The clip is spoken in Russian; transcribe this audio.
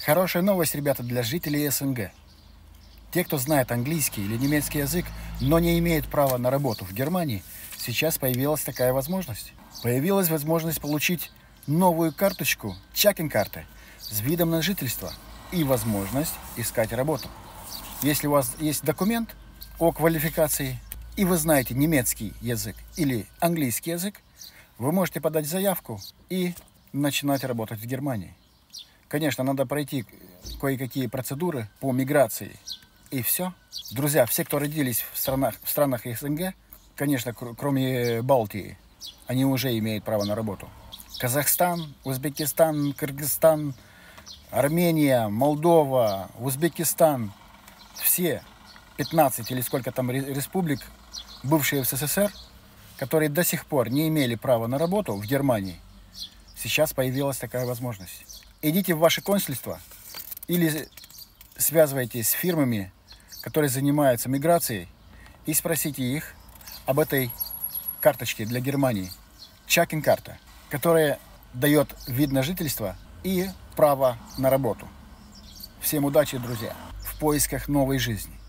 Хорошая новость, ребята, для жителей СНГ. Те, кто знает английский или немецкий язык, но не имеет права на работу в Германии, сейчас появилась такая возможность. Появилась возможность получить новую карточку, чакинг-карты, с видом на жительство и возможность искать работу. Если у вас есть документ о квалификации, и вы знаете немецкий язык или английский язык, вы можете подать заявку и начинать работать в Германии. Конечно, надо пройти кое-какие процедуры по миграции. И все. Друзья, все, кто родились в странах СНГ, конечно, кроме Балтии, они уже имеют право на работу. Казахстан, Узбекистан, Кыргызстан, Армения, Молдова, Узбекистан, все 15 или сколько там республик, бывшие в СССР, которые до сих пор не имели права на работу в Германии, сейчас появилась такая возможность. Идите в ваше консульство или связывайтесь с фирмами, которые занимаются миграцией, и спросите их об этой карточке для Германии. Чакинг-карта, которая дает вид на жительство и право на работу. Всем удачи, друзья, в поисках новой жизни.